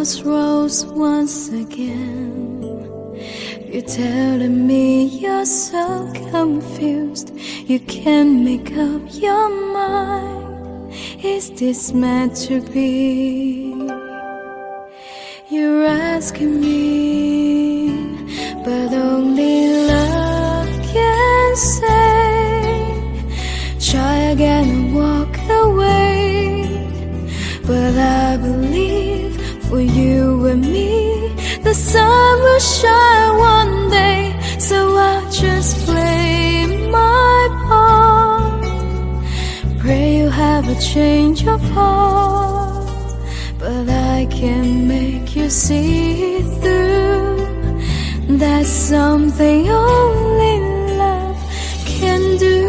crossroads once again. You're telling me you're so confused, you can't make up your mind. Is this meant to be? You're asking me, but only love can say. Try again and walk away. But I believe for you and me, the sun will shine one day. So I'll just play my part. Pray you have a change of heart, but I can make you see through. That's something only love can do.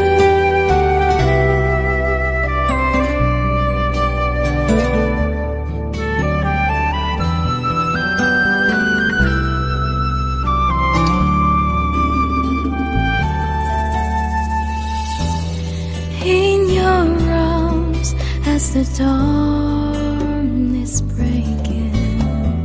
In your arms as the dawn is breaking,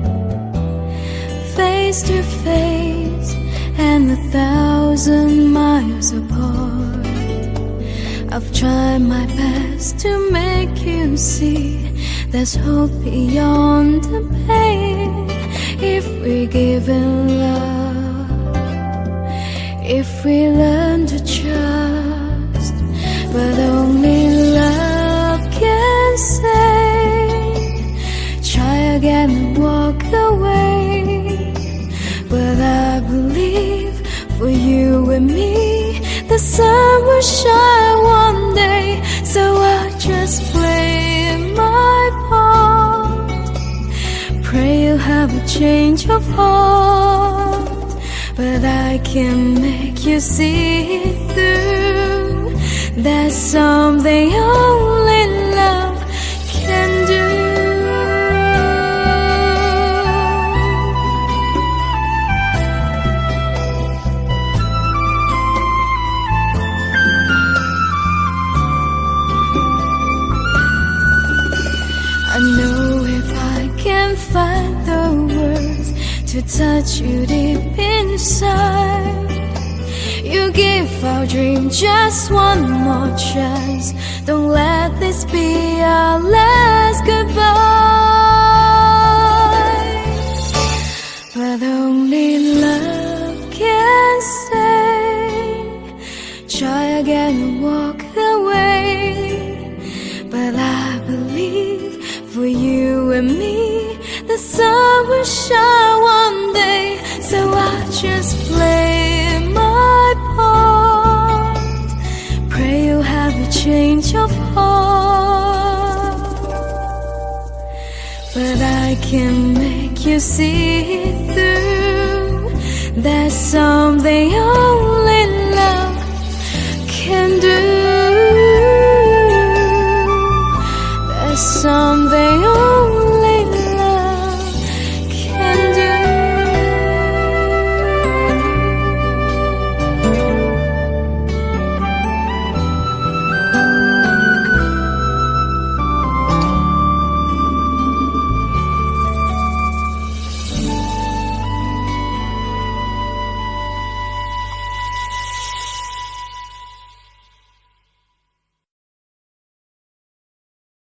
face to face and 1,000 miles apart. I've tried my best to make you see there's hope beyond the pain. If we're given love, if we learn to trust, but only love can say. Try again and walk away. But I believe for you and me, the sun will shine one day. So I'll just play my part. Pray you have a change of heart, but I can make you see through. That's something only love can do. I know if I can find the words to touch you deep inside, you give our dream just one more chance. Don't let this be our last goodbye. But only love can say. Try again and walk away. But I believe for you and me, the sun will shine one day. So I'll just play my part. Pray you have a change of heart, but I can make you see through. There's something